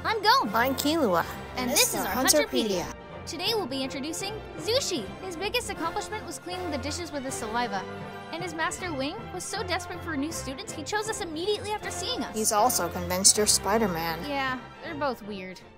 I'm Gon. I'm Killua. And this is our Hunterpedia. Today we'll be introducing Zushi. His biggest accomplishment was cleaning the dishes with his saliva. And his master Wing was so desperate for new students, he chose us immediately after seeing us. He's also convinced you're Spider-Man. Yeah, they're both weird.